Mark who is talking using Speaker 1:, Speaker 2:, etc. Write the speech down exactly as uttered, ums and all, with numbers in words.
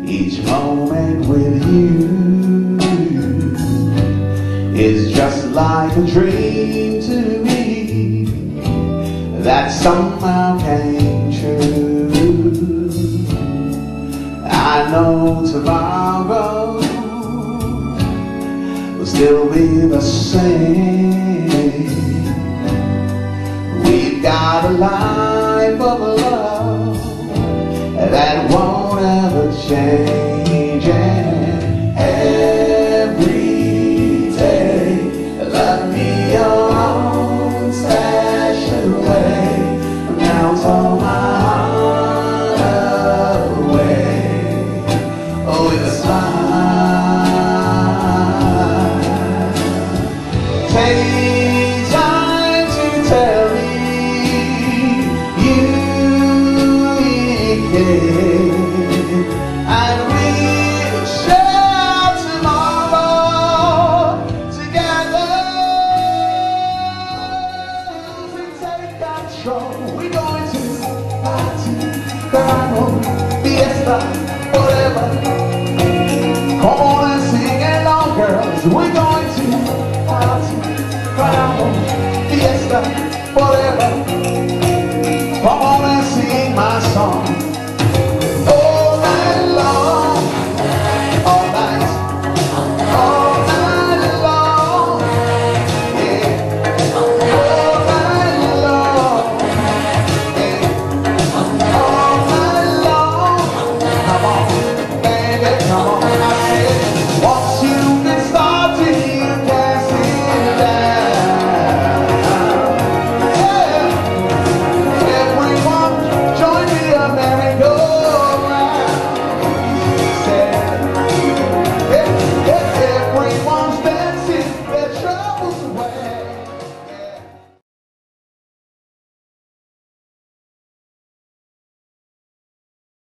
Speaker 1: Each moment with you is just like a dream to me that somehow came true. I know tomorrow will still be the same. We've got a life of love that won't ever change, and every day love me your own special way. Melt all my heart away. Oh, it's fine. Take time to tell me you care, and we'll share tomorrow together. We take control. We're going to party, carnival, fiesta, whatever. Come on and sing along, girls. We're going to party, carnival, fiesta.